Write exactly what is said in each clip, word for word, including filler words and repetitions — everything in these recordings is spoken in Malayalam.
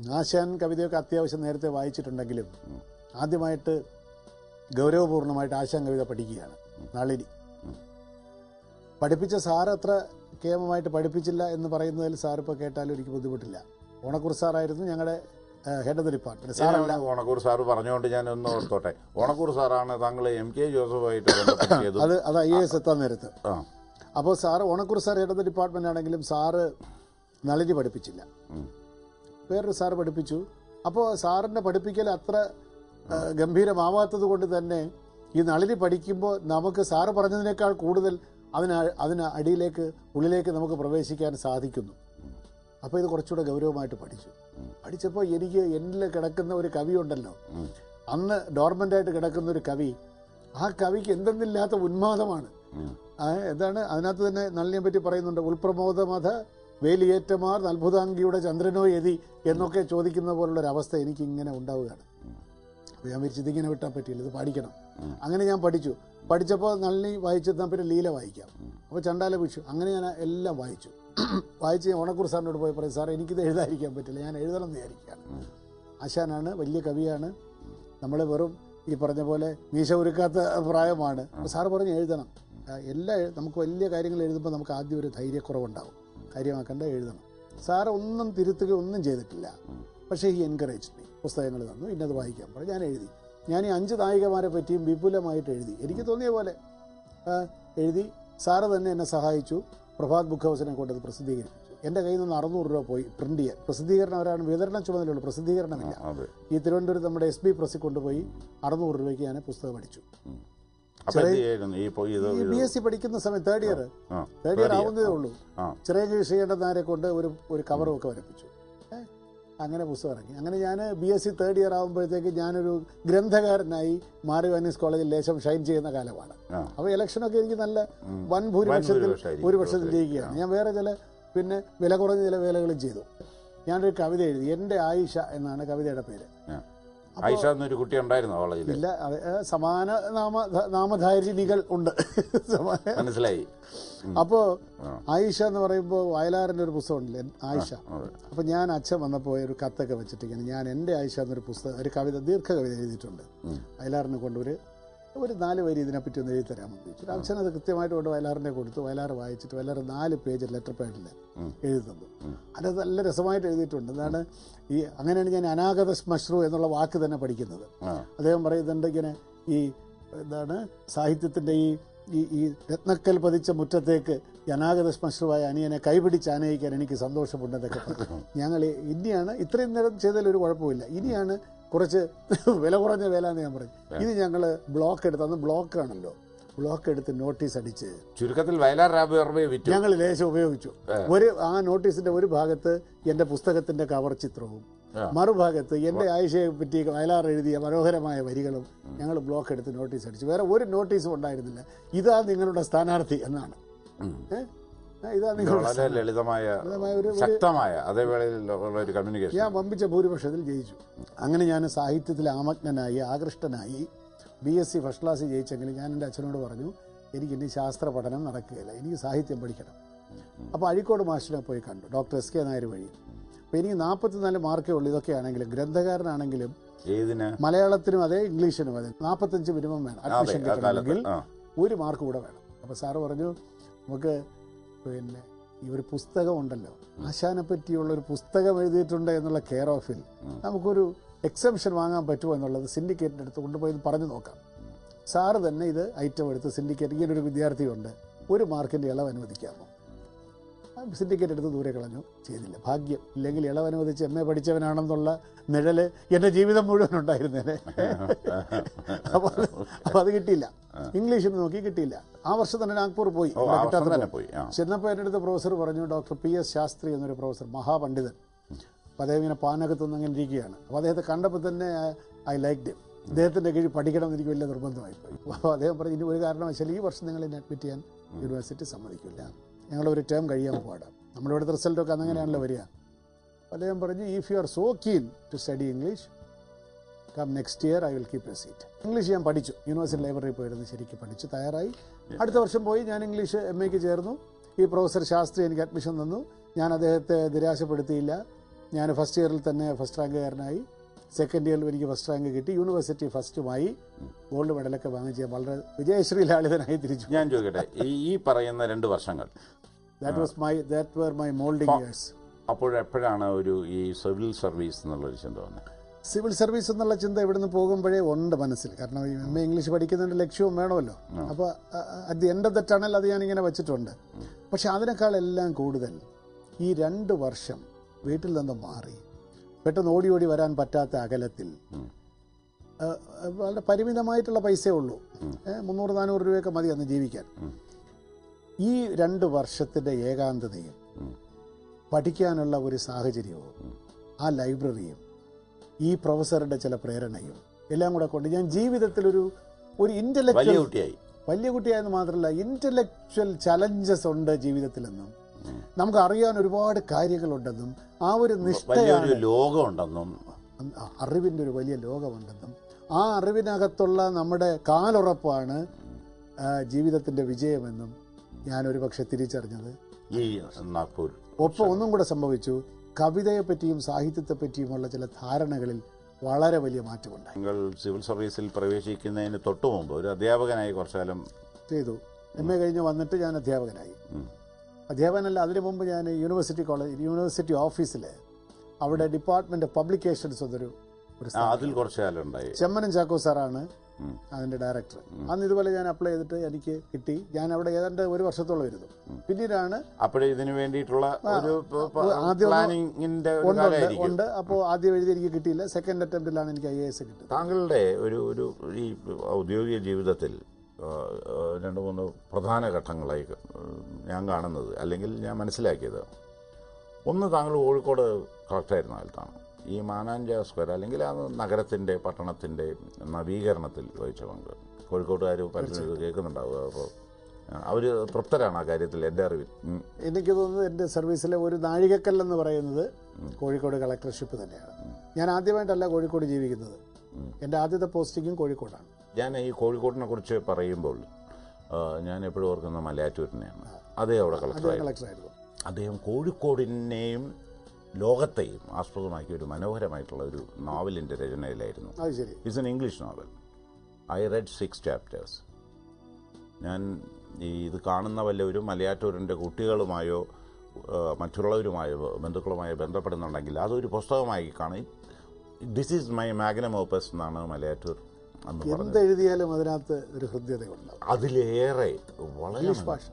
ആശാൻ കവിതയൊക്കെ അത്യാവശ്യം നേരത്തെ വായിച്ചിട്ടുണ്ടെങ്കിലും ആദ്യമായിട്ട് ഗൗരവപൂർണ്ണമായിട്ട് ആശാൻ കവിത പഠിക്കുകയാണ് നളിനി. പഠിപ്പിച്ച സാർ അത്ര കേമമായിട്ട് പഠിപ്പിച്ചില്ല എന്ന് പറയുന്നതിൽ സാർ ഇപ്പോൾ കേട്ടാലും എനിക്ക് ബുദ്ധിമുട്ടില്ല. ഓണക്കൂർ സാറായിരുന്നു ഞങ്ങളുടെ ഹെഡ് ഓഫ് ദി ഡിപ്പാർട്ട്മെന്റ്. സാറല്ല, ഓണക്കൂർ സാറ് പറഞ്ഞുകൊണ്ട് ഞാൻ ഒന്ന് ഓർത്തോട്ടെ. ഓണക്കൂർ സാറാണ് താങ്കൾ എം കെ ജോസഫായിട്ട് അത് അത് ഐ എ എസ് എത്താൻ നേരത്ത്. അപ്പോൾ sir Onakkoor sir head of the department ആണെങ്കിലും സാറ് നളിനി പഠിപ്പിച്ചില്ല, വേറൊരു സാറ് പഠിപ്പിച്ചു. അപ്പോൾ സാറിൻ്റെ പഠിപ്പിക്കൽ അത്ര ഗംഭീരമാവാത്തത് കൊണ്ട് തന്നെ ഈ നളിനി പഠിക്കുമ്പോൾ നമുക്ക് സാറ് പറഞ്ഞതിനേക്കാൾ കൂടുതൽ അതിന് അതിന് അടിയിലേക്ക് ഉള്ളിലേക്ക് നമുക്ക് പ്രവേശിക്കാൻ സാധിക്കുന്നു. അപ്പോൾ ഇത് കുറച്ചുകൂടെ ഗൗരവമായിട്ട് പഠിച്ചു. പഠിച്ചപ്പോൾ എനിക്ക് എന്നിൽ കിടക്കുന്ന ഒരു കവി ഉണ്ടല്ലോ, അന്ന് ഡോർമെൻ്റായിട്ട് കിടക്കുന്ന ഒരു കവി, ആ കവിക്ക് എന്തെന്നില്ലാത്ത ഉന്മാദമാണ്. എന്താണ് അതിനകത്ത് തന്നെ നളിനിയെ പറ്റി പറയുന്നുണ്ട്, ഉൾപ്രമോദമത വേലിയേറ്റമാർ അത്ഭുതാംഗിയുടെ ചന്ദ്രനോ എതി എന്നൊക്കെ ചോദിക്കുന്ന പോലുള്ളൊരവസ്ഥ എനിക്കിങ്ങനെ ഉണ്ടാവുകയാണ്. അപ്പോൾ ഞാൻ വിരിച്ച് ഇതിങ്ങനെ വിട്ടാൽ പറ്റില്ല, ഇത് പഠിക്കണം. അങ്ങനെ ഞാൻ പഠിച്ചു. പഠിച്ചപ്പോൾ നളിനി വായിച്ചെത്താൻ പിന്നെ ലീല വായിക്കാം, അപ്പോൾ ചണ്ടാല ഭിക്ഷു, അങ്ങനെ ഞാൻ എല്ലാം വായിച്ചു. വായിച്ച് ഓണക്കൂർ സാറിനോട് പോയി പറയും, സാർ എനിക്കിത് എഴുതാതിരിക്കാൻ പറ്റില്ല, ഞാൻ എഴുതണം എന്ന് വിചാരിക്കുകയാണ്. ആശാനാണ്, വലിയ കവിയാണ്, നമ്മൾ വെറും ഈ പറഞ്ഞ പോലെ മീശ ഒരുക്കാത്ത പ്രായമാണ്. അപ്പോൾ സാറ് പറഞ്ഞ് എഴുതണം, എല്ലാ നമുക്ക് വലിയ കാര്യങ്ങൾ എഴുതുമ്പോൾ നമുക്ക് ആദ്യം ഒരു ധൈര്യക്കുറവുണ്ടാവും, കാര്യമാക്കേണ്ട എഴുതണം. സാറ് ഒന്നും തിരുത്തുക ഒന്നും ചെയ്തിട്ടില്ല, പക്ഷേ ഈ എൻകറേജ് മീ. പുസ്തകങ്ങൾ തന്നു, ഇന്നത് വായിക്കാൻ പറഞ്ഞു, ഞാൻ എഴുതി. ഞാൻ ഈ അഞ്ച് നായികമാരെ പറ്റിയും വിപുലമായിട്ട് എഴുതി, എനിക്ക് തോന്നിയ പോലെ എഴുതി. സാറ് തന്നെ എന്നെ സഹായിച്ചു, പ്രഭാത് ബുക്ക് ഹൗസിനെ കൊണ്ടത് പ്രസിദ്ധീകരിച്ചു. എൻ്റെ കയ്യിൽ നിന്ന് അറുന്നൂറ് രൂപ പോയി പ്രിന്റ് ചെയ്യാൻ. പ്രസിദ്ധീകരണം അവരാണ് വിതരണ ചുമതലയുള്ളൂ, പ്രസിദ്ധീകരണമില്ല. ഈ തിരുവനന്തപുരത്ത് നമ്മുടെ എസ് ബി പ്രസ്സിൽ കൊണ്ടുപോയി അറുന്നൂറ് രൂപയ്ക്ക് ഞാൻ പുസ്തകം അടിച്ചു. ബി എസ് സി പഠിക്കുന്ന സമയം തേർഡ് ഇയർ തേർഡ് ഇയർ ആവുന്നതേ ഉള്ളൂ. ചിറക് ശ്രീകണ്ഠനാരെ കൊണ്ട് ഒരു ഒരു കവറും ഒക്കെ വരപ്പിച്ചു. അങ്ങനെ പുസ്തകം ഇറങ്ങി. അങ്ങനെ ഞാൻ B S C third year ആകുമ്പോഴത്തേക്ക് ഞാനൊരു ഗ്രന്ഥകാരനായി മാറി വാനീസ് കോളേജിൽ ലേശം ഷൈൻ ചെയ്യുന്ന കാലമാണ്. അപ്പോൾ ഇലക്ഷനൊക്കെ എനിക്ക് നല്ല വൻ ഭൂരിപക്ഷത്തിൽ ഭൂരിപക്ഷത്തിൽ ജയിക്കുകയാണ്. ഞാൻ വേറെ ചില പിന്നെ വില കുറഞ്ഞ ചില വേലകളും ചെയ്തു. ഞാനൊരു കവിത എഴുതി, എൻ്റെ ആയിഷ എന്നാണ് കവിതയുടെ പേര്. ആയിഷ എന്നൊരു കുട്ടി ഉണ്ടായിരുന്നു കോളേജിൽ? ഇല്ല, സമാന നാമ നാമധാരിണികൾ ഉണ്ട്, മനസ്സിലായി. അപ്പോൾ ആയിഷ എന്ന് പറയുമ്പോൾ വയലാറിൻ്റെ ഒരു പുസ്തകം ഉണ്ടല്ലേ ആയിഷ. അപ്പോൾ ഞാൻ അച്ഛൻ വന്നപ്പോൾ ഒരു കത്തൊക്കെ വെച്ചിട്ടിങ്ങനെ ഞാൻ എൻ്റെ ആയിഷ എന്നൊരു പുസ്തകം ഒരു കവിത ദീർഘ കവിത എഴുതിയിട്ടുണ്ട്. വയലാറിനെ കൊണ്ടൊരു ഒരു നാല് വരി ഇതിനെപ്പറ്റി ഒന്ന് എഴുതി തരാമെന്ന് ചോദിച്ചു. അച്ഛൻ അത് കൃത്യമായിട്ട് കൊണ്ട് വയലാറിനെ കൊടുത്തു. വയലാർ വായിച്ചിട്ട് വയലാർ നാല് പേജ് ലെറ്റർ പാഡിൽ എഴുതി തന്നു. അത് നല്ല രസമായിട്ട് എഴുതിയിട്ടുണ്ട്. എന്താണ് ഈ അങ്ങനെയാണ് ഞാൻ അനാഗത ശ്മശ്രു എന്നുള്ള വാക്ക് തന്നെ പഠിക്കുന്നത്. അദ്ദേഹം പറയുന്നുണ്ട് ഇങ്ങനെ ഈ എന്താണ് സാഹിത്യത്തിൻ്റെ ഈ ഈ ഈ രത്നക്കൽ പതിച്ച മുറ്റത്തേക്ക് അനാഗത ശ്മശ്രുവായ അനിയനെ കൈപിടിച്ച് ആനയിക്കാൻ എനിക്ക് സന്തോഷമുണ്ടെന്നൊക്കെ പറഞ്ഞു. ഞങ്ങൾ ഇനിയാണ് ഇത്രയും നേരം ചെയ്തതിൽ ഒരു കുഴപ്പമില്ല, ഇനിയാണ് കുറച്ച് വില കുറഞ്ഞ വില എന്ന് ഞാൻ പറഞ്ഞു. ഇത് ഞങ്ങൾ ബ്ലോക്ക് എടുത്ത്, അന്ന് ബ്ലോക്ക് ആണല്ലോ, ബ്ലോക്ക് എടുത്ത് നോട്ടീസ് അടിച്ച് ചുരുക്കത്തിൽ വയലാർ ഞങ്ങൾ ലേശം ഉപയോഗിച്ചു. ഒരു ആ നോട്ടീസിന്റെ ഒരു ഭാഗത്ത് എൻ്റെ പുസ്തകത്തിന്റെ കവർ ചിത്രവും മറുഭാഗത്ത് എൻ്റെ ആയിഷയെ പറ്റി വയലാർ എഴുതിയ മനോഹരമായ വരികളും ഞങ്ങൾ ബ്ലോക്ക് എടുത്ത് നോട്ടീസ് അടിച്ചു. വേറെ ഒരു നോട്ടീസും ഉണ്ടായിരുന്നില്ല. ഇതാ നിങ്ങളുടെ സ്ഥാനാർത്ഥി എന്നാണ്. ഇതാ നിങ്ങളുടെ ലളിതമായ ശക്തമായ അതേവേളയിൽ കമ്മ്യൂണിക്കേഷൻ. ഞാൻ വമ്പിച്ച ഭൂരിപക്ഷത്തിൽ ജയിച്ചു. അങ്ങനെ ഞാൻ സാഹിത്യത്തിൽ ആമഗ്നനായി ആകൃഷ്ടനായി B S C first class ജയിച്ചെങ്കിലും ഞാൻ എൻ്റെ അച്ഛനോട് പറഞ്ഞു, എനിക്കിനി ശാസ്ത്ര പഠനം നടക്കുകയില്ല, എനിക്ക് സാഹിത്യം പഠിക്കണം. അപ്പോൾ അഴീക്കോട് മാസ്റ്ററിനെ പോയി കണ്ടു, ഡോക്ടർ എസ് കെ നായർ വഴി. അപ്പോൾ എനിക്ക് നാൽപ്പത്തിനാല് മാർക്കേ ഉള്ളൂ. ഇതൊക്കെയാണെങ്കിലും ഗ്രന്ഥകാരനാണെങ്കിലും മലയാളത്തിനും അതെ ഇംഗ്ലീഷിനും അതെ നാൽപ്പത്തഞ്ച് മിനിമം വേണം അഡ്മിഷൻ കിട്ടണമെങ്കിൽ, ഒരു മാർക്ക് കൂടെ വേണം. അപ്പോൾ സാറ് പറഞ്ഞു, നമുക്ക് പിന്നെ ഈ ഒരു പുസ്തകം ഉണ്ടല്ലോ, ആശാനെ പറ്റിയുള്ളൊരു പുസ്തകം എഴുതിയിട്ടുണ്ട് എന്നുള്ള കെയർ ഓഫിൽ നമുക്കൊരു എക്സംഷൻ വാങ്ങാൻ പറ്റുമോ എന്നുള്ളത് സിൻഡിക്കേറ്റിൻ്റെ അടുത്ത് കൊണ്ടുപോയി പറഞ്ഞു നോക്കാം. സാറ് തന്നെ ഇത് ഐറ്റം എടുത്ത് സിൻഡിക്കേറ്റ്, ഇങ്ങനൊരു വിദ്യാർത്ഥിയുണ്ട്, ഒരു മാർക്കിൻ്റെ ഇളവ് അനുവദിക്കാമോ? സിൻഡിക്കേറ്റ് എടുത്ത് ദൂരെ കളഞ്ഞു. ചെയ്തില്ല. ഭാഗ്യം, ഇല്ലെങ്കിൽ ഇളവ് അനുവദിച്ച് എം എ പഠിച്ചവനാണെന്നുള്ള നിഴല് എൻ്റെ ജീവിതം മുഴുവൻ ഉണ്ടായിരുന്നേനെ. അപ്പോൾ അപ്പോൾ അത് കിട്ടിയില്ല. ഇംഗ്ലീഷിന് നോക്കി കിട്ടിയില്ല. ആ വർഷം തന്നെ നാഗ്പൂർ പോയി. ചെന്നപ്പോൾ എൻ്റെ അടുത്ത് പ്രൊഫസർ പറഞ്ഞു, ഡോക്ടർ പി എസ് ശാസ്ത്രി എന്നൊരു പ്രൊഫസർ, മഹാപണ്ഡിതൻ. അപ്പോൾ അദ്ദേഹം ഇങ്ങനെ പാനകത്തുനിന്ന് അങ്ങനെ ഇരിക്കുകയാണ്. അപ്പോൾ അദ്ദേഹത്തെ കണ്ടപ്പോൾ തന്നെ ഐ ലൈക്ഡ് ഹിം. അദ്ദേഹത്തിൻ്റെ കീഴിൽ പഠിക്കണം എന്ന് എനിക്ക് വലിയ നിർബന്ധമായിപ്പോയി. അപ്പോൾ അദ്ദേഹം പറഞ്ഞു, ഇനി ഒരു കാരണവശാലും ഈ വർഷം നിങ്ങൾ എന്നെ അഡ്മിറ്റ് ചെയ്യാൻ യൂണിവേഴ്സിറ്റി സമ്മതിക്കില്ല, ഞങ്ങളൊരു ടേം കഴിയാൻ പാടാം. നമ്മുടെ ഇവിടുത്തെ റിസൾട്ടൊക്കെ അങ്ങനെയാണല്ലോ വരിക. അദ്ദേഹം പറഞ്ഞു, if you are so keen to study English, come next year I will keep a seat. English ഞാൻ പഠിച്ചു, യൂണിവേഴ്സിറ്റി ലൈബ്രറിയിൽ പോയിരുന്നു, ശരിക്കും പഠിച്ചു തയ്യാറായി. അടുത്ത വർഷം പോയി ഞാൻ ഇംഗ്ലീഷ് എം എക്ക് ചേർന്നു. ഈ പ്രൊഫസർ ശാസ്ത്രി എനിക്ക് അഡ്മിഷൻ തന്നു. ഞാൻ അദ്ദേഹത്തെ നിരാശപ്പെടുത്തിയില്ല. ഞാൻ ഫസ്റ്റ് ഇയറിൽ തന്നെ ഫസ്റ്റ് റാങ്കുകാരനായി. സെക്കൻഡ് ഇയറിൽ എനിക്ക് ഫസ്റ്റ് റാങ്ക് കിട്ടി. യൂണിവേഴ്സിറ്റി ഫസ്റ്റുമായി ഗോൾഡ് മെഡലൊക്കെ വാങ്ങിച്ച് വളരെ വിജയശ്രീ ലാളിതനായി തിരിച്ചു. ഞാൻ ചോദിക്കട്ടെ, ഈ ഈ പറയുന്ന രണ്ട് വർഷങ്ങൾ that was my that were my moulding years. അപ്പോഴെപ്പോഴാണ് ഒരു ഈ സിവിൽ സർവീസ് എന്നുള്ളൊരു ചിന്ത വന്നത്? സിവിൽ സർവീസ് എന്നുള്ള ചിന്ത ഇവിടുന്ന് പോകുമ്പോഴേ ഉണ്ട് മനസ്സിൽ. കാരണം ഈ എം എ ഇംഗ്ലീഷ് പഠിക്കുന്നതിൻ്റെ ലക്ഷ്യവും വേണമല്ലോ. അപ്പോൾ at the end of the tunnel അത് ഞാനിങ്ങനെ വെച്ചിട്ടുണ്ട്. പക്ഷെ അതിനേക്കാളെല്ലാം കൂടുതൽ ഈ രണ്ട് വർഷം വീട്ടിൽ നിന്ന് മാറി പെട്ടെന്ന് ഓടി ഓടി വരാൻ പറ്റാത്ത അകലത്തിൽ വളരെ പരിമിതമായിട്ടുള്ള പൈസയേ ഉള്ളൂ. മുന്നൂറ് നാനൂറ് രൂപയൊക്കെ മതി അന്ന് ജീവിക്കാൻ. ഈ രണ്ട് വർഷത്തിൻ്റെ ഏകാന്തതയും പഠിക്കാനുള്ള ഒരു സാഹചര്യവും ആ ലൈബ്രറിയും ഈ പ്രൊഫസറുടെ ചില പ്രേരണയും എല്ലാം കൂടെ കൊണ്ട് ഞാൻ ജീവിതത്തിലൊരു ഒരു ഇന്റലക്ച്വൽ കുട്ടിയായി വലിയ കുട്ടിയായെന്ന് മാത്രമല്ല ഇന്റലക്ച്വൽ ചലഞ്ചസ് ഉണ്ട് ജീവിതത്തിലെന്നും നമുക്ക് അറിയാൻ ഒരുപാട് കാര്യങ്ങളുണ്ടെന്നും ആ ഒരു നിഷ്ഠയാണ് ലോകമുണ്ടെന്നും അറിവിൻ്റെ ഒരു വലിയ ലോകമുണ്ടെന്നും ആ അറിവിനകത്തുള്ള നമ്മുടെ കാലുറപ്പാണ് ജീവിതത്തിൻ്റെ വിജയമെന്നും ഞാനൊരു പക്ഷെ തിരിച്ചറിഞ്ഞത് ഈ നാഗ്പൂർ. ഒപ്പം ഒന്നും കൂടെ സംഭവിച്ചു. കവിതയെപ്പറ്റിയും സാഹിത്യത്തെപ്പറ്റിയുമുള്ള ചില ധാരണകളിൽ വളരെ വലിയ മാറ്റമുണ്ടായി. നിങ്ങൾ സിവിൽ സർവീസിൽ പ്രവേശിക്കുന്നതിന് തൊട്ടു മുമ്പ് ഒരു അധ്യാപകനായി കുറച്ചു കാലം ചെയ്തു. എം എ കഴിഞ്ഞ് വന്നിട്ട് ഞാൻ അധ്യാപകനായി. അധ്യാപകനല്ല, അതിനു മുമ്പ് ഞാൻ യൂണിവേഴ്സിറ്റി കോളേജ് യൂണിവേഴ്സിറ്റി ഓഫീസിൽ അവിടെ ഡിപ്പാർട്ട്മെന്റ് ഓഫ് പബ്ലിക്കേഷൻസ് എന്നൊരു അതിൽ കുറച്ചു കാലം ഉണ്ടായി. ചെമ്മനം ചാക്കോ സാറാണ് അതിന്റെ ഡയറക്ടർ. അന്ന് ഇതുപോലെ ഞാൻ അപ്ലൈ ചെയ്തിട്ട് എനിക്ക് കിട്ടി. ഞാൻ അവിടെ ഏതാണ്ട് ഒരു വർഷത്തോളം ഇരുന്നു. പിന്നീടാണ് അപ്പോഴേ ഇതിനു വേണ്ടിയിട്ടുള്ള ഉണ്ട്. അപ്പോൾ ആദ്യം എഴുതി എനിക്ക് കിട്ടിയില്ല. സെക്കൻഡ് അറ്റംപ്റ്റിലാണ് എനിക്ക് ഐ എ എസ് കിട്ടുന്നത്. താങ്കളുടെ ഒരു ഒരു ഈ ഔദ്യോഗിക ജീവിതത്തിൽ രണ്ട് മൂന്ന് പ്രധാന ഘട്ടങ്ങളായി ഞാൻ കാണുന്നത്, അല്ലെങ്കിൽ ഞാൻ മനസ്സിലാക്കിയത്, ഒന്ന് താങ്കൾ കോഴിക്കോട് കളക്ടറായിരുന്ന കാലത്താണ് ഈ മാനാഞ്ച സ്ക്വയർ അല്ലെങ്കിൽ ആ നഗരത്തിൻ്റെ പട്ടണത്തിൻ്റെ നവീകരണത്തിൽ വഹിച്ച പങ്ക്. കോഴിക്കോട്ടുകാർ പലരും ഇത് കേൾക്കുന്നുണ്ടാവുക. അപ്പോൾ അവർ തൃപ്തരാണ് ആ കാര്യത്തിൽ എൻ്റെ അറിവിൽ. എനിക്ക് തോന്നുന്നത് എൻ്റെ സർവീസിലെ ഒരു നാഴികക്കല്ലെന്ന് പറയുന്നത് കോഴിക്കോട് കളക്ടർഷിപ്പ് തന്നെയാണ്. ഞാൻ ആദ്യമായിട്ടല്ല കോഴിക്കോട് ജീവിക്കുന്നത്. എൻ്റെ ആദ്യത്തെ പോസ്റ്റിങ്ങും കോഴിക്കോടാണ്. ഞാൻ ഈ കോഴിക്കോടിനെ കുറിച്ച് പറയുമ്പോൾ ഞാൻ എപ്പോഴും ഓർക്കുന്ന മലയാറ്റൂരിനെയാണ്. അദ്ദേഹം അവിടെ കളക്ടറായിരുന്നു. അദ്ദേഹം കോഴിക്കോടിനെയും ലോകത്തെയും ആസ്പദമാക്കിയ ഒരു മനോഹരമായിട്ടുള്ള ഒരു നോവലിൻ്റെ രചനയിലായിരുന്നു. It's an English novel. I read six chapters. ഞാൻ ഈ ഇത് കാണുന്ന വല്ലവരും മലയാറ്റൂരിൻ്റെ കുട്ടികളുമായോ മറ്റുള്ളവരുമായോ ബന്ധുക്കളുമായോ ബന്ധപ്പെടുന്നുണ്ടെങ്കിൽ അതൊരു പുസ്തകമായി കാണും. This is my magnum opus എന്നാണ് മലയാറ്റൂർ അന്ന് പറഞ്ഞത്. എന്തെഴുതിയാലും അതിനകത്ത് ഒരു ഹൃദ്യതയുണ്ട്. അതിലേറെ വളരെ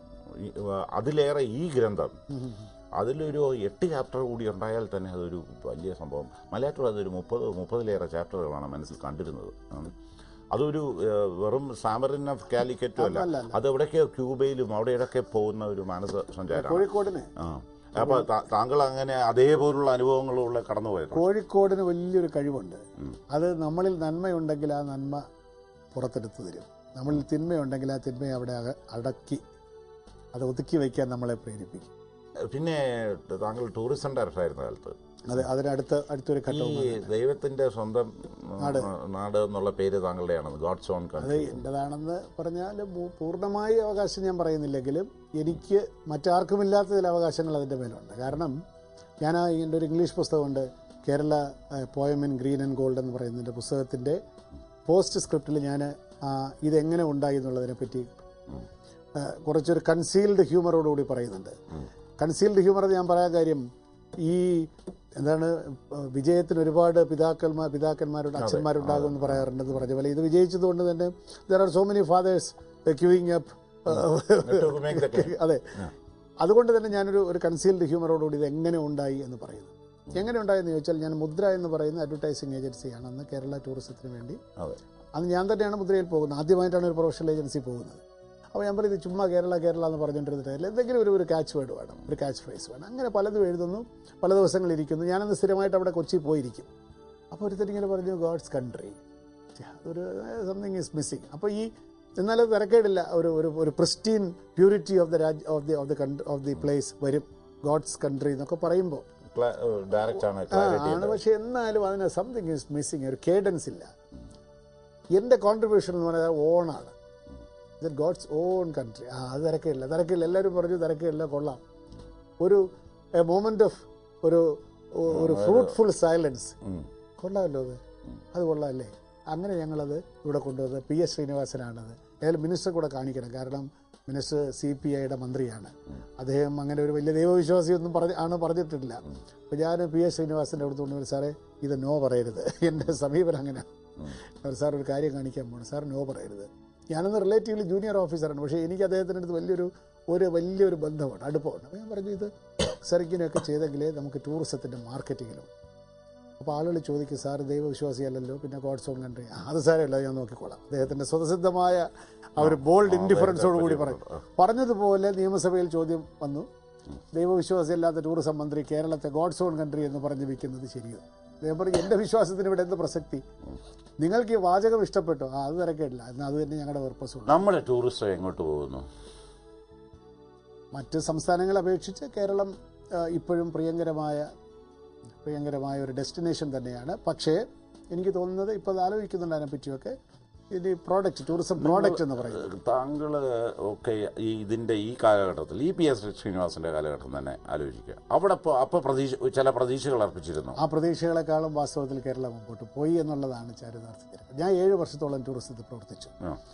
അതിലേറെ ഈ ഗ്രന്ഥം അതിലൊരു എട്ട് ചാപ്റ്റർ കൂടി ഉണ്ടായാൽ തന്നെ അതൊരു വലിയ സംഭവം. മലയാറ്റൂർ അതൊരു മുപ്പത് മുപ്പതിലേറെ ചാപ്റ്ററുകളാണ് മനസ്സിൽ കണ്ടിരുന്നത്. അതൊരു വെറും സാമറിൻ ഓഫ് കാലിക്കറ്റും അല്ല, അതെവിടെയൊക്കെയോ ക്യൂബയിലും അവിടെയൊക്കെ പോകുന്ന ഒരു മാനസ സഞ്ചാരം കോഴിക്കോടിന്. ആ അപ്പോൾ താങ്കൾ അങ്ങനെ അതേപോലുള്ള അനുഭവങ്ങളിലൂടെ കടന്നുപോയത്. കോഴിക്കോടിന് വലിയൊരു കഴിവുണ്ട്. അത് നമ്മളിൽ നന്മയുണ്ടെങ്കിൽ ആ നന്മ പുറത്തെടുത്തു തരും. നമ്മളിൽ തിന്മയുണ്ടെങ്കിൽ ആ തിന്മയെ അവിടെ അടക്കി അത് ഒതുക്കി വയ്ക്കാൻ നമ്മളെ പ്രേരിപ്പിക്കും. പിന്നെ താങ്കൾ ടൂറിസം ഡയറക്ടറായിരുന്ന കാലത്ത് അതെ അതിനടുത്ത് അടുത്തൊരു ഘട്ടം ഈ ദൈവത്തിന്റെ സ്വന്തം നാട് എന്നുള്ള പേര് താങ്കളുടെയാണെന്ന്, ഗോഡ്സ് ഓൺ കൺട്രി. അത് എൻ്റെതാണെന്ന് പറഞ്ഞാൽ പൂർണ്ണമായി അവകാശം ഞാൻ പറയുന്നില്ലെങ്കിലും എനിക്ക് മറ്റാർക്കുമില്ലാത്ത ചില അവകാശങ്ങൾ അതിൻ്റെ മേലുണ്ട്. കാരണം ഞാൻ എൻ്റെ ഒരു ഇംഗ്ലീഷ് പുസ്തകമുണ്ട്, Kerala poem in green and gold എന്ന് പറയുന്നതിൻ്റെ പുസ്തകത്തിൻ്റെ പോസ്റ്റ് സ്ക്രിപ്റ്റിൽ ഞാൻ ഇതെങ്ങനെ ഉണ്ടായി എന്നുള്ളതിനെ പറ്റി കുറച്ചൊരു കൺസീൽഡ് ഹ്യൂമറോടുകൂടി പറയുന്നുണ്ട്. കൺസീൽഡ് ഹ്യൂമർ ഞാൻ പറയാൻ കാര്യം, ഈ എന്താണ് വിജയത്തിന് ഒരുപാട് പിതാക്കന്മാർ പിതാക്കന്മാരുടെ അച്ഛന്മാരുണ്ടാകും എന്ന് പറയാറുണ്ടെന്ന് പറഞ്ഞ പോലെ ഇത് വിജയിച്ചതുകൊണ്ട് തന്നെ there are so many fathers queuing up. അതെ, അതുകൊണ്ട് തന്നെ ഞാനൊരു ഒരു കൺസീൽഡ് ഹ്യൂമറോടുകൂടി ഇത് എങ്ങനെ ഉണ്ടായി എന്ന് പറയുന്നു. എങ്ങനെ ഉണ്ടായെന്ന് ചോദിച്ചാൽ, ഞാൻ മുദ്ര എന്ന് പറയുന്ന അഡ്വർടൈസിങ് ഏജൻസിയാണ് അന്ന് കേരള ടൂറിസത്തിന് വേണ്ടി. അന്ന് ഞാൻ തന്നെയാണ് മുദ്രയിൽ പോകുന്നത്. ആദ്യമായിട്ടാണ് ഒരു പ്രൊഫഷണൽ ഏജൻസി പോകുന്നത്. അപ്പോൾ ഞാൻ പറയുന്നത് ചുമ്മാ കേരള കേരള എന്ന് പറഞ്ഞുകൊണ്ടിരുന്നിട്ട് എന്തെങ്കിലും ഒരു ഒരു ക്യാച്ച് വേർഡ് വേണം, ഒരു ക്യാച്ച് ഫ്രേസ് വേണം. അങ്ങനെ പലതും എഴുതുന്നു, പല ദിവസങ്ങളിരിക്കുന്നു. ഞാനന്ന് സ്ഥിരമായിട്ട് അവിടെ കൊച്ചി പോയിരിക്കും. അപ്പോൾ ഒരുത്തരിങ്ങനെ പറഞ്ഞു ഗോഡ്സ് കൺട്രി, ഒരു സംതിങ് ഈസ് മിസ്സിങ്. അപ്പോൾ ഈ എന്നാലും തിരക്കേടില്ല, ഒരു ഒരു ഒരു pristine purity of the Raj of the of the country of the place വരും, ഗോഡ്സ് കൺട്രി എന്നൊക്കെ പറയുമ്പോൾ ആണ്. പക്ഷെ എന്നാലും അതിന് സംതിങ് ഈസ് മിസ്സിങ്, ഒരു കേഡൻസ് ഇല്ല. എൻ്റെ കോൺട്രിബ്യൂഷൻ എന്ന് പറയുന്നത് ഓണാണ്, ഗോഡ്സ് ഓൺ കൺട്രി. ആ അത് തിരക്കില്ല തിരക്കില്ല എല്ലാവരും പറഞ്ഞു തിരക്കില്ല, കൊള്ളാം. ഒരു എ മൊമെൻ്റ് ഓഫ് ഒരു ഒരു ഫ്രൂട്ട്ഫുൾ സൈലൻസ് കൊള്ളാമല്ലോ അത് അത് കൊള്ളാമല്ലേ. അങ്ങനെ ഞങ്ങളത് ഇവിടെ കൊണ്ടുവന്നത് പി എസ് ശ്രീനിവാസനാണത്. ഏതായാലും മിനിസ്റ്റർ കൂടെ കാണിക്കണം, കാരണം മിനിസ്റ്റർ സി പി ഐയുടെ മന്ത്രിയാണ്. അദ്ദേഹം അങ്ങനെ ഒരു വലിയ ദൈവവിശ്വാസിയൊന്നും പറഞ്ഞ് ആണ് പറഞ്ഞിട്ടില്ല. അപ്പോൾ ഞാൻ പി എസ് ശ്രീനിവാസൻ്റെ അടുത്ത് കൊണ്ടുവരും, സാറേ ഇത് നോ പറയരുത്, എൻ്റെ സമീപനം അങ്ങനെയാണ്. സാർ ഒരു കാര്യം കാണിക്കാൻ പോകണം, സാർ നോ പറയരുത്. ഞാനൊന്ന് റിലേറ്റീവ്ലി ജൂനിയർ ഓഫീസറാണ്, പക്ഷേ എനിക്ക് അദ്ദേഹത്തിൻ്റെ അടുത്ത് വലിയൊരു ഒരു വലിയൊരു ബന്ധമാണ്, അടുപ്പമുണ്ട്. അപ്പോൾ ഞാൻ പറഞ്ഞു ഇത് സാർ ഇങ്ങനെയൊക്കെ ചെയ്തെങ്കിലേ നമുക്ക് ടൂറിസത്തിൻ്റെ മാർക്കറ്റിങ്ങിലും. അപ്പോൾ ആളുകൾ ചോദിക്കും, സാർ ദൈവവിശ്വാസിയല്ലല്ലോ, പിന്നെ ഗോഡ്സ് ഓൺ കൺട്രി. അത് സാരമല്ല, ഞാൻ നോക്കിക്കോളാം. അദ്ദേഹത്തിൻ്റെ സ്വതസിദ്ധമായ ആ ഒരു ബോൾഡ് ഇൻഡിഫറൻസോട് കൂടി പറയും. പറഞ്ഞതുപോലെ നിയമസഭയിൽ ചോദ്യം വന്നു, ദൈവവിശ്വാസിയല്ലാത്ത ടൂറിസം മന്ത്രി കേരളത്തെ ഗോഡ്സ് ഓൺ കൺട്രി എന്ന് പറഞ്ഞ് വിൽക്കുന്നത് ശരിയോ? അദ്ദേഹം പറഞ്ഞു, എൻ്റെ വിശ്വാസത്തിന് ഇവിടെ എന്ത് പ്രസക്തി, നിങ്ങൾക്ക് ഈ വാചകം ഇഷ്ടപ്പെട്ടോ? ആ അത് തിരക്കേടില്ല, എന്നാൽ അത് തന്നെ ഞങ്ങളുടെ പർപ്പസ്. നമ്മുടെ ടൂറിസം എങ്ങോട്ട് പോകുന്നു? മറ്റ് സംസ്ഥാനങ്ങളെ അപേക്ഷിച്ച് കേരളം ഇപ്പോഴും പ്രിയങ്കരമായ പ്രിയങ്കരമായ ഒരു ഡെസ്റ്റിനേഷൻ തന്നെയാണ്. പക്ഷേ എനിക്ക് തോന്നുന്നത് ഇപ്പോൾ ആലോചിക്കുന്നുണ്ട് അതിനെപ്പറ്റിയൊക്കെ, ഇനി പ്രോഡക്റ്റ് ടൂറിസം പ്രോഡക്റ്റ് എന്ന് പറയുന്നത്. താങ്കൾ ഒക്കെ ഈ ഇതിൻ്റെ ഈ കാലഘട്ടത്തിൽ ഈ പി എസ് ശ്രീനിവാസൻ്റെ കാലഘട്ടം തന്നെ ആലോചിക്കുക. അവിടെ ഇപ്പോൾ അപ്പോൾ പ്രതീക്ഷ ചില പ്രതീക്ഷകൾ അർപ്പിച്ചിരുന്നു. ആ പ്രതീക്ഷകളെക്കാളും വാസ്തവത്തിൽ കേരളം മുമ്പോട്ട് പോയി എന്നുള്ളതാണ് ചാരിതാർത്ഥ്യം. ഞാൻ ഏഴ് വർഷത്തോളം ടൂറിസത്തിൽ പ്രവർത്തിച്ചു.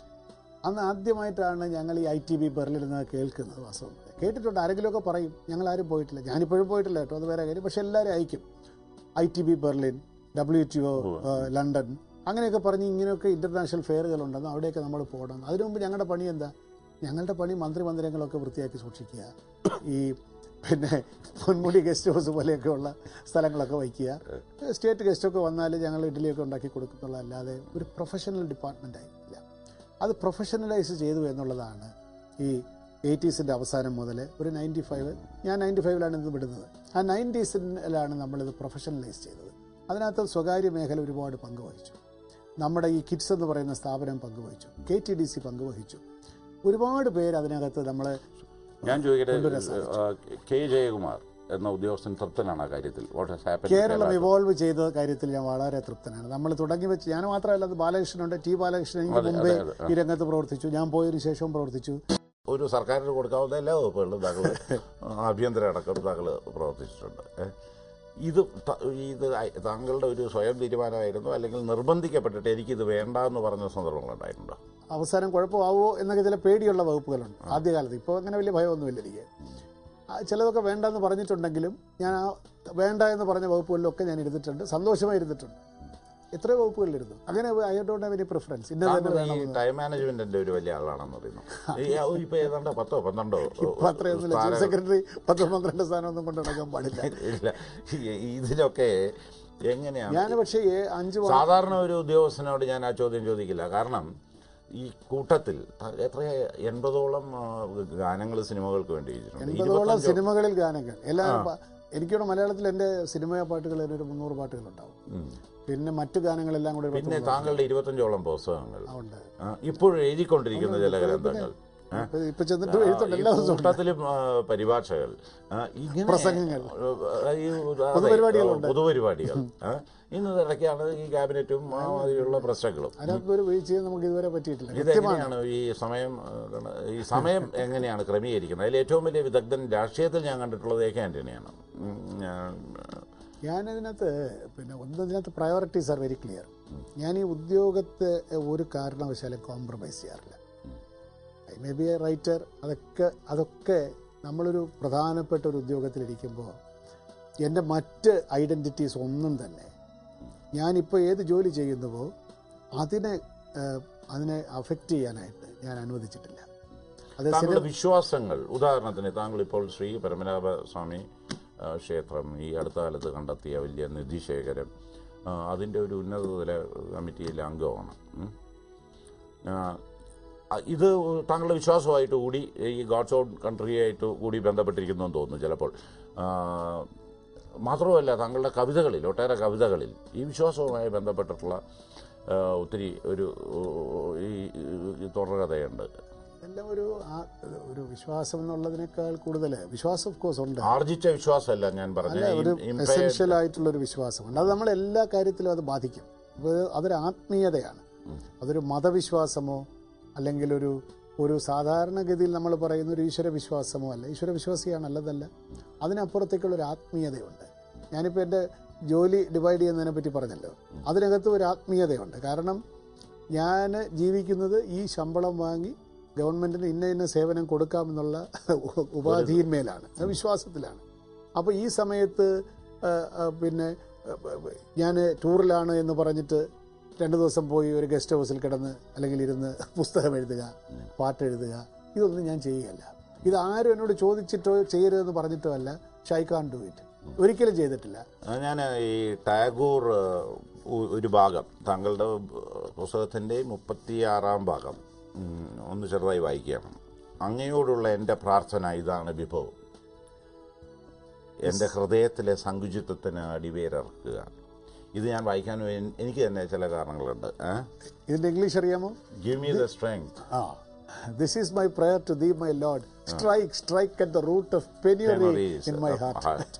അന്ന് ആദ്യമായിട്ടാണ് ഞങ്ങൾ ഈ ഐ ടി ബി ബെർലിൻ നിന്ന് കേൾക്കുന്നത്. വാസ്തവം കേട്ടിട്ടുണ്ട്, ആരെങ്കിലുമൊക്കെ പറയും, ഞങ്ങളാരും പോയിട്ടില്ല. ഞാനിപ്പോഴും പോയിട്ടില്ല കേട്ടോ, അത് വേറെ കാര്യം. പക്ഷെ എല്ലാവരും അയക്കും, I T B Berlin, W T O London, അങ്ങനെയൊക്കെ പറഞ്ഞ് ഇങ്ങനെയൊക്കെ ഇൻ്റർനാഷണൽ ഫെയറുകളുണ്ടെന്ന് അവിടെയൊക്കെ നമ്മൾ പോകണം. അതിനു മുമ്പ് ഞങ്ങളുടെ പണി എന്താ? ഞങ്ങളുടെ പണി മന്ത്രി മന്ദിരങ്ങളൊക്കെ വൃത്തിയാക്കി സൂക്ഷിക്കുക, ഈ പിന്നെ പൊന്മുടി ഗസ്റ്റ് ഹൗസ് പോലെയൊക്കെ ഉള്ള സ്ഥലങ്ങളൊക്കെ വയ്ക്കുക. സ്റ്റേറ്റ് ഗസ്റ്റൊക്കെ വന്നാൽ ഞങ്ങൾ ഇഡ്ഡലിയൊക്കെ ഉണ്ടാക്കി കൊടുക്കുന്നുള്ള, അല്ലാതെ ഒരു പ്രൊഫഷണൽ ഡിപ്പാർട്ട്മെൻ്റ് ആയിട്ടില്ല. അത് പ്രൊഫഷണലൈസ് ചെയ്തു എന്നുള്ളതാണ് ഈ എയ്റ്റീസിൻ്റെ അവസാനം മുതൽ ഒരു നയൻറ്റി ഫൈവ് ഞാൻ നയൻറ്റി ഫൈവിലാണ് ഇത് വിടുന്നത്. ആ നയൻറ്റീസിലാണ് നമ്മളിത് പ്രൊഫഷണലൈസ് ചെയ്തത്. അതിനകത്ത് സ്വകാര്യ മേഖല ഒരുപാട് പങ്കുവഹിച്ചു. നമ്മുടെ ഈ കിഡ്സ് എന്ന് പറയുന്ന സ്ഥാപനം പങ്കുവഹിച്ചു, കെ ടി ഡി സി പങ്കുവഹിച്ചു. ഒരുപാട് പേര് അതിനകത്ത് നമ്മൾ. ഞാൻ ചോദിക്കട്ടെ, കെ ജയകുമാർ എന്ന ഉദ്യോഗസ്ഥൻ തൃപ്തനാണ് ആ കാര്യത്തിൽ? കേരളം ഇവോൾവ് ചെയ്ത കാര്യത്തിൽ ഞാൻ വളരെ തൃപ്തനാണ്. നമ്മൾ തുടങ്ങി വെച്ച് ഞാൻ മാത്രമല്ല, അത് ബാലകൃഷ്ണനുണ്ട്, ടി ബാലകൃഷ്ണൻ എനിക്ക് മുമ്പേ ഈ രംഗത്ത് പ്രവർത്തിച്ചു, ഞാൻ പോയതിനു ശേഷവും പ്രവർത്തിച്ചു. ഒരു സർക്കാരിന് കൊടുക്കാവുന്ന എല്ലാ വകുപ്പുകളിലും താങ്കൾ ആഭ്യന്തര അടക്കം താങ്കൾ പ്രവർത്തിച്ചിട്ടുണ്ട്. ഇത് ഇത് താങ്കളുടെ ഒരു സ്വയം തീരുമാനമായിരുന്നു, അല്ലെങ്കിൽ നിർബന്ധിക്കപ്പെട്ടിട്ട് എനിക്കിത് വേണ്ട എന്ന് പറഞ്ഞ സന്ദർഭങ്ങളുണ്ടായിട്ടുണ്ടോ? അവസാനം കുഴപ്പമാവുമോ എന്നൊക്കെ ചില പേടിയുള്ള വകുപ്പുകളുണ്ട് ആദ്യകാലത്ത്. ഇപ്പോൾ അങ്ങനെ വലിയ ഭയമൊന്നുമില്ല എനിക്ക്. ചിലതൊക്കെ വേണ്ടെന്ന് പറഞ്ഞിട്ടുണ്ടെങ്കിലും ഞാൻ ആ വേണ്ട എന്ന് പറഞ്ഞ വകുപ്പുകളിലൊക്കെ ഞാൻ ഇരുന്നിട്ടുണ്ട്, സന്തോഷമായി ഇരുന്നിട്ടുണ്ട്. എത്ര വകുപ്പുകളിലിരുന്നു. അങ്ങനെ I don't have any preference. Time മാനേജ്മെന്റിന്റെ ഒരു വലിയ ആളാണെന്ന് പറയുന്നു. ഇപ്പൊ ഏതാണ്ട് പത്തോ പന്ത്രണ്ടോ അത്രയൊന്നുമില്ല. ചീഫ് സെക്രട്ടറി പത്തോ പന്ത്രണ്ട് സ്ഥാനമൊന്നും കൊണ്ട് നടക്കാൻ പാടില്ല. ഇല്ല, ഇതിലൊക്കെ എങ്ങനെയാണ്? ഞാൻ പക്ഷേ അഞ്ച് സാധാരണ ഒരു ഉദ്യോഗസ്ഥനോട് ഞാൻ ആ ചോദ്യം ചോദിക്കില്ല. കാരണം ഈ കൂട്ടത്തിൽ എത്ര എൺപതോളം ഗാനങ്ങൾ സിനിമകൾക്ക് വേണ്ടി എൺപതോളം സിനിമകളിൽ ഗാനങ്ങൾ എല്ലാം. എനിക്കിവിടെ മലയാളത്തിൽ എൻ്റെ സിനിമ പാട്ടുകൾ തന്നെ ഒരു മുന്നൂറ് പാട്ടുകളുണ്ടാവും. പിന്നെ മറ്റു ഗാനങ്ങളെല്ലാം കൂടെ. പിന്നെ താങ്കളുടെ ഇരുപത്തഞ്ചോളം പുസ്തകങ്ങൾ ഇപ്പോഴും എഴുതിക്കൊണ്ടിരിക്കുന്ന ചില ഗ്രന്ഥങ്ങൾ, കൂട്ടത്തിലും പരിഭാഷകൾ, ഇങ്ങനെ പ്രസംഗങ്ങൾ, പൊതുപരിപാടികൾ. ഇന്ന് ഇടയ്ക്കാണ് ഈ ക്യാബിനറ്റും മാതിരിയുള്ള പ്രശ്നങ്ങളും. അതിനകത്തൊരു വീഴ്ചയും നമുക്ക് ഇതുവരെ പറ്റിയിട്ടില്ല. ഇതെങ്ങനെയാണ് ഈ സമയം ഈ സമയം എങ്ങനെയാണ് ക്രമീകരിക്കുന്നത്? അതിൽ ഏറ്റവും വലിയ വിദഗ്ധൻ രാഷ്ട്രീയത്തിൽ ഞാൻ കണ്ടിട്ടുള്ളത് എ കെ ആന്റണിയാണ്. ഞാനതിനകത്ത് പിന്നെ ഒന്നതിനകത്ത് പ്രയോറിറ്റീസ് ആർ വെരി ക്ലിയർ. ഞാൻ ഈ ഉദ്യോഗത്തെ ഒരു കാരണവശാലും കോംപ്രമൈസ് ചെയ്യാറില്ല. I may be a writer, അതൊക്കെ അതൊക്കെ നമ്മളൊരു പ്രധാനപ്പെട്ട ഒരു ഉദ്യോഗത്തിലിരിക്കുമ്പോൾ എൻ്റെ മറ്റ് ഐഡൻറ്റിറ്റീസ് ഒന്നും തന്നെ ഞാനിപ്പോൾ ഏത് ജോലി ചെയ്യുന്നുവോ അതിനെ അതിനെ അഫക്റ്റ് ചെയ്യാനായിട്ട് ഞാൻ അനുവദിച്ചിട്ടില്ല. താങ്കളുടെ വിശ്വാസങ്ങൾ, ഉദാഹരണത്തിന് താങ്കൾ ഇപ്പോൾ ശ്രീ പരമനാഭ സ്വാമി ക്ഷേത്രം ഈ അടുത്ത കാലത്ത് കണ്ടെത്തിയ വലിയ നിധിശേഖരം, അതിൻ്റെ ഒരു ഉന്നതതല കമ്മിറ്റിയിലെ അംഗമാണ്. ഇത് താങ്കളുടെ വിശ്വാസമായിട്ട് കൂടി ഈ ഗോഡ്സ് ഓൺ കൺട്രിയായിട്ട് കൂടി ബന്ധപ്പെട്ടിരിക്കുന്നു എന്ന് തോന്നുന്നു ചിലപ്പോൾ. മാത്രമല്ല താങ്കളുടെ കവിതകളിൽ, ഒട്ടേറെ കവിതകളിൽ ഈ വിശ്വാസവുമായി ബന്ധപ്പെട്ടിട്ടുള്ള ഒത്തിരി ഒരു ഈ തുടർകഥയുണ്ട്. എല്ലാം ഒരു ഒരു വിശ്വാസം എന്നുള്ളതിനേക്കാൾ കൂടുതൽ വിശ്വാസം ഓഫ് കോഴ്സ് ഉണ്ട്. ആർജിച്ച വിശ്വാസമല്ല ഞാൻ പറഞ്ഞത്, ഒരു എസെൻഷ്യൽ ആയിട്ടുള്ളൊരു വിശ്വാസമുണ്ട്. അത് നമ്മൾ എല്ലാ കാര്യത്തിലും അത് ബാധിക്കും. അതൊരു ആത്മീയതയാണ്. അതൊരു മതവിശ്വാസമോ അല്ലെങ്കിൽ ഒരു ഒരു സാധാരണഗതിയിൽ നമ്മൾ പറയുന്ന ഒരു ഈശ്വര വിശ്വാസമോ അല്ല. ഈശ്വര വിശ്വാസിയാണ്, അല്ലതല്ല. അതിനപ്പുറത്തേക്കുള്ളൊരു ആത്മീയതയുണ്ട്. ഞാനിപ്പോൾ എൻ്റെ ജോലി ഡിവൈഡ് ചെയ്യുന്നതിനെ പറ്റി പറഞ്ഞല്ലോ, അതിനകത്ത് ഒരു ആത്മീയതയുണ്ട്. കാരണം ഞാൻ ജീവിക്കുന്നത് ഈ ശമ്പളം വാങ്ങി ഗവൺമെൻറ്റിന് ഇന്ന ഇന്ന സേവനം കൊടുക്കാമെന്നുള്ള ഉപാധിയിന്മേലാണ്, വിശ്വാസത്തിലാണ്. അപ്പോൾ ഈ സമയത്ത് പിന്നെ ഞാൻ ടൂറിലാണ് എന്ന് പറഞ്ഞിട്ട് രണ്ട് ദിവസം പോയി ഒരു ഗസ്റ്റ് ഹൗസിൽ കിടന്ന് അല്ലെങ്കിൽ ഇരുന്ന് പുസ്തകം എഴുതുക, പാട്ടെഴുതുക, ഇതൊന്നും ഞാൻ ചെയ്യുകയല്ല. ഇത് ആരും എന്നോട് ചോദിച്ചിട്ടോ ചെയ്യരുതെന്ന് പറഞ്ഞിട്ടോ അല്ല. പക്ഷെ ഐ കാൻ ഡു ഇറ്റ്, ഒരിക്കലും ചെയ്തിട്ടില്ല. ഞാൻ ഈ ടാഗോർ ഒരു ഭാഗം താങ്കളുടെ പുസ്തകത്തിൻ്റെ മുപ്പത്തിയാറാം ഭാഗം ഒന്ന് ചെറുതായി വായിക്കണം. അങ്ങയോടുള്ള എൻ്റെ പ്രാർത്ഥന ഇതാണ് വിഭവം, എൻ്റെ ഹൃദയത്തിലെ സങ്കുചിത്വത്തിന് അടിവേരിറക്കുക. ഇത് ഞാൻ വായിക്കാൻ എനിക്ക് തന്നെ ചില കാരണങ്ങളുണ്ട്. ഇതിന്റെ ഇംഗ്ലീഷ് അറിയാമോ? Give me the strength. Ah, this is my prayer to thee, my Lord. Strike, strike at the root of penury in my heart.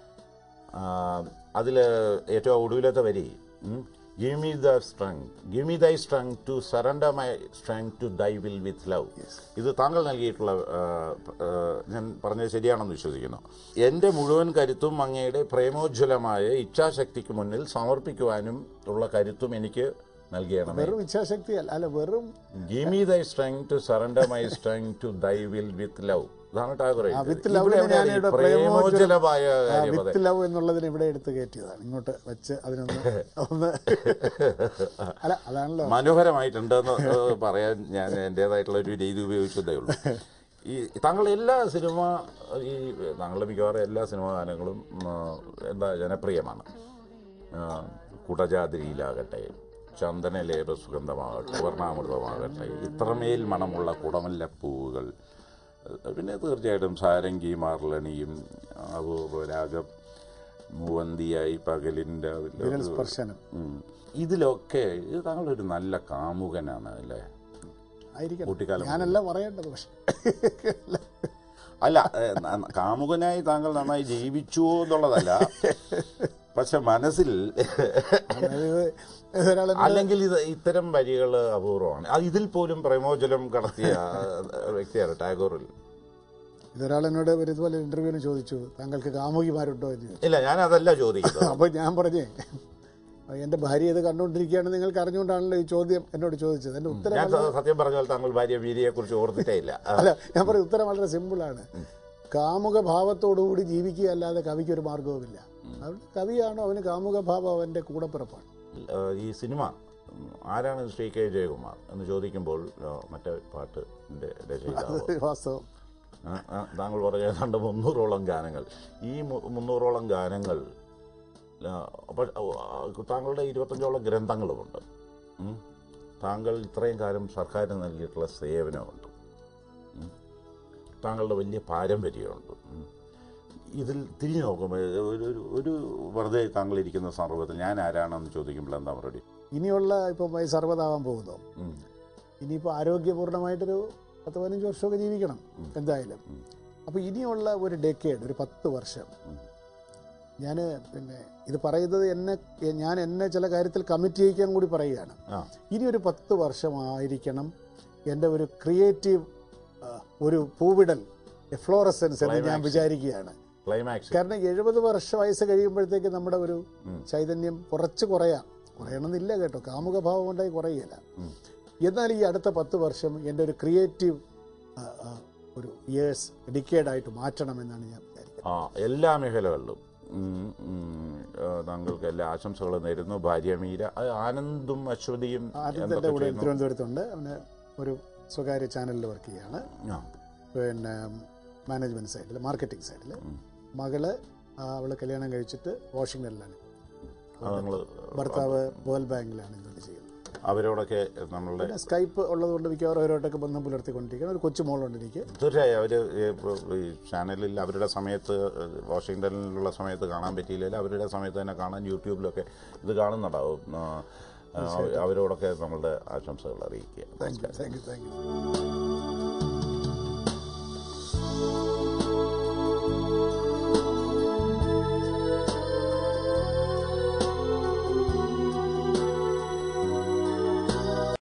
അതിൽ ഏറ്റവും ഒടുവിലത്തെ വരി, Give me the strength, give me thy strength to surrender my strength to thy will with love. ഇത് താങ്കൾ നൽകിയിട്ടുള്ള, ഞാൻ പറഞ്ഞത് ശരിയാണെന്ന് വിശ്വസിക്കുന്നു. എൻ്റെ മുഴുവൻ കരുത്തും അങ്ങയുടെ പ്രേമോജ്വലമായ ഇച്ഛാശക്തിക്ക് മുന്നിൽ സമർപ്പിക്കുവാനും ഉള്ള കരുത്തും എനിക്ക് നൽകിയണം. വെറും ഇച്ഛാശക്തി അല്ല, വെറും Give me thy strength to surrender my strength to thy will with love. ഇതാണ് ടാഗോർ. വിത്ത് ലവ് എന്നുള്ളതിന് ഇവിടെ എടുത്ത് കയറ്റിയതാണ്, ഇങ്ങോട്ട് വെച്ച് അതിനൊന്ന് ഒന്ന് അല്ല അതാണല്ലോ മനോഹരമായിട്ടുണ്ടെന്ന് പറയാൻ ഞാൻ എൻ്റേതായിട്ടുള്ള ഒരു രീതി ഉപയോഗിച്ചതേ ഉള്ളൂ. ഈ താങ്കളുടെ എല്ലാ സിനിമ ഈ താങ്കളുടെ മിക്കവാറും എല്ലാ സിനിമാ ഗാനങ്ങളും എന്താ ജനപ്രിയമാണ്. കുടജാതിരിയിലാകട്ടെ, ചന്ദനലേപ സുഗന്ധമാകട്ടെ, വർണ്ണാമൃതമാകട്ടെ, ഇത്രമേൽ മണമുള്ള കുടമല്ലപ്പൂവുകൾ, പിന്നെ തീർച്ചയായിട്ടും സാരംഗി മാർലണിയും അപൂർവരാഗം, മൂവന്തിയായി പകലിൻ്റെ സ്പർശനം, ഇതിലൊക്കെ ഇത് താങ്കളൊരു നല്ല കാമുകനാണ് അല്ലേ? കുട്ടിക്കാലം ഞാനല്ല പറയേണ്ടത്, പക്ഷെ അല്ല കാമുകനായി താങ്കൾ നന്നായി ജീവിച്ചു എന്നുള്ളതല്ല, പക്ഷെ മനസ്സിൽ അല്ലെങ്കിൽ ഇത് ഇത്തരം വരികൾ അപൂർവമാണ്. അത് ഇതിൽ പോലും പ്രേമോജ്വലം കടത്തിയ വ്യക്തിയാണ് ടാഗോറിൽ. ഇതൊരാൾ എന്നോട് ഇതുപോലെ ഇന്റർവ്യൂവിന് ചോദിച്ചു, താങ്കൾക്ക് കാമുകിമാരുണ്ടോ എന്ന് ചോദിച്ചു. ഇല്ല, ഞാൻ അതല്ല ചോദിക്കുന്നത്. അപ്പൊ ഞാൻ പറഞ്ഞേ, എന്റെ ഭാര്യ ഇത് കണ്ടുകൊണ്ടിരിക്കുകയാണ്, നിങ്ങൾക്ക് അറിഞ്ഞുകൊണ്ടാണല്ലോ ഈ ചോദ്യം എന്നോട് ചോദിച്ചത്. എന്റെ ഉത്തരം ഞാൻ സത്യം പറഞ്ഞാൽ താങ്കൾ ഭാര്യ വീര്യയെ കുറിച്ച് ഓർത്തിട്ടേ ഇല്ല. അല്ല, ഞാൻ പറഞ്ഞ ഉത്തരം വളരെ സിമ്പിളാണ്. കാമുക ഭാവത്തോടുകൂടി ജീവിക്കുക അല്ലാതെ കവിക്ക് ഒരു മാർഗവുമില്ല. അതുകൊണ്ട് കവിയാണോ അവന് കാമുക ഭാവം അവന്റെ കൂടപ്പിറപ്പാണ്. ഈ സിനിമ ആരാണ് ശ്രീ കെ ജയകുമാർ എന്ന് ചോദിക്കുമ്പോൾ മറ്റേ പാട്ടിന്റെ രചയിതാവ് വാസ്തവം താങ്കൾ പറഞ്ഞ ഏതാണ്ട് മുന്നൂറോളം ഗാനങ്ങൾ. ഈ മുന്നൂറോളം ഗാനങ്ങൾ താങ്കളുടെ ഇരുപത്തഞ്ചോളം ഗ്രന്ഥങ്ങളുമുണ്ട്. താങ്കൾ ഇത്രയും കാലം സർക്കാരിന് നൽകിയിട്ടുള്ള സേവനമുണ്ട്, താങ്കളുടെ വലിയ പാരമ്പര്യമുണ്ട്. ഇതിൽ തിരിഞ്ഞു നോക്കുമ്പോൾ ഒരു ഒരു വെറുതെ താങ്കൾ ഇരിക്കുന്ന സന്ദർഭത്തിൽ ഞാൻ ആരാണെന്ന് ചോദിക്കുമ്പോൾ എന്താ മറുപടി? ഇനിയുള്ള ഇപ്പം വയസ്സ് അറുപതാവാൻ പോകുന്നു, ഇനിയിപ്പോൾ ആരോഗ്യപൂർണ്ണമായിട്ടൊരു പത്ത് പതിനഞ്ച് വർഷമൊക്കെ ജീവിക്കണം എന്തായാലും. അപ്പോൾ ഇനിയുള്ള ഒരു ഡെക്കേഡ്, ഒരു പത്ത് വർഷം ഞാൻ പിന്നെ ഇത് പറയുന്നത് എന്നെ ഞാൻ എന്നെ ചില കാര്യത്തിൽ കമ്മിറ്റ് ചെയ്യിക്കാൻ കൂടി പറയുകയാണ്. ഇനി ഒരു പത്ത് വർഷമായിരിക്കണം എൻ്റെ ഒരു ക്രിയേറ്റീവ് ഒരു പൂവിടൽ, ഫ്ലോറസൻസ് എന്ന് ഞാൻ വിചാരിക്കുകയാണ്. കാരണം എഴുപത് വർഷം വയസ്സ് കഴിയുമ്പോഴത്തേക്ക് നമ്മുടെ ഒരു ചൈതന്യം കുറച്ച് കുറയാം, കുറയണമെന്നില്ല കേട്ടോ, കാമുക ഭാവം ഉണ്ടായി കുറയില്ല. എന്നാൽ ഈ അടുത്ത പത്ത് വർഷം എൻ്റെ ഒരു ക്രിയേറ്റീവ് ഒരു ഇയേഴ്സ് ഡിക്കേഡായിട്ട് മാറ്റണമെന്നാണ് ഞാൻ വിചാരിക്കുന്നത്. എല്ലാ മേഖലകളിലും താങ്കൾക്ക് എല്ലാ ആശംസകളും നേരുന്നു. ഭാര്യ മീര, ആനന്ദും അശ്വതിയും ആനന്ദിൻ്റെ കൂടെ തിരുവനന്തപുരത്തുണ്ട്. അവന് ഒരു സ്വകാര്യ ചാനലിൽ വർക്ക് ചെയ്യാണ്, പിന്നെ മാനേജ്മെന്റ് സൈഡിൽ, മാർക്കറ്റിംഗ് സൈഡിൽ. മകള് അവള് കല്യാണം കഴിച്ചിട്ട് വാഷിങ്ടണിലാണ്, ഭർത്താവ് വേൾഡ് ബാങ്കിലാണ് ജോലി ചെയ്യുന്നത്. അവരോടൊക്കെ നമ്മളുടെ സ്കൈപ്പ് ഉള്ളതുകൊണ്ട് മിക്കവാറും അവരോട്ടൊക്കെ ബന്ധം പുലർത്തിക്കൊണ്ടിരിക്കുകയാണ്. ഒരു കൊച്ചു മോളുണ്ട് എനിക്ക്. തീർച്ചയായും അവർ ഈ ചാനലിൽ അവരുടെ സമയത്ത് വാഷിങ്ടണിലുള്ള സമയത്ത് കാണാൻ പറ്റിയില്ലെങ്കിൽ അവരുടെ സമയത്ത് തന്നെ കാണാൻ യൂട്യൂബിലൊക്കെ ഇത് കാണുന്നുണ്ടാവും. അവരോടൊക്കെ നമ്മളുടെ ആശംസകൾ അറിയിക്കുക. Thank you thank you thank U